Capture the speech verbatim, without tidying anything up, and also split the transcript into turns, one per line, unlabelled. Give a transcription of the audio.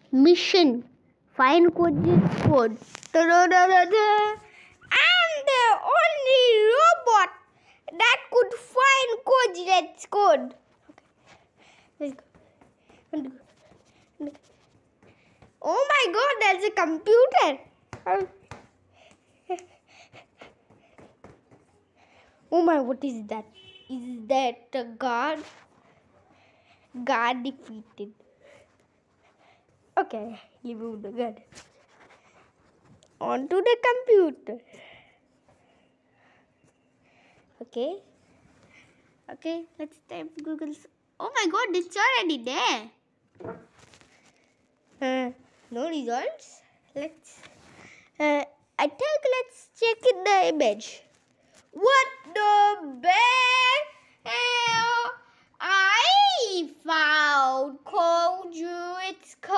Mission. Find colgate code. Da-da-da-da-da. I'm the only robot that could find colgate's code. Okay. Let's go. Let's go. Oh my god, there's a computer. Oh my, what is that? Is that a guard? Guard defeated. Okay, remove the guard. Onto the computer. Okay. Okay, let's type Google's. Oh my god, it's already there. Uh, no results. Let's. Uh, I think let's check in the image. What the hell? I found colgate's code.